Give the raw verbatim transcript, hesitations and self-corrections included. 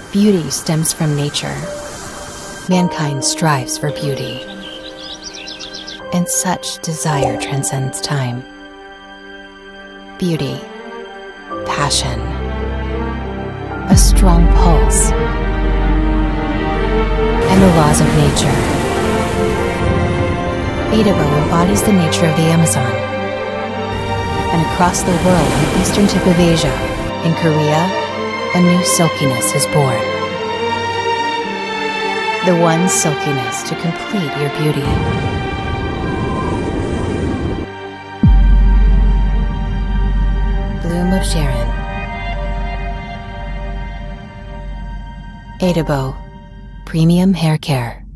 Beauty stems from nature. Mankind strives for beauty, and such desire transcends time. Beauty, passion, a strong pulse, and the laws of nature. Adabo embodies the nature of the Amazon. And across the world, on the eastern tip of Asia, in Korea, a new silkiness is born. The one silkiness to complete your beauty. Bloom of Sharon. Adabo Premium Hair Care.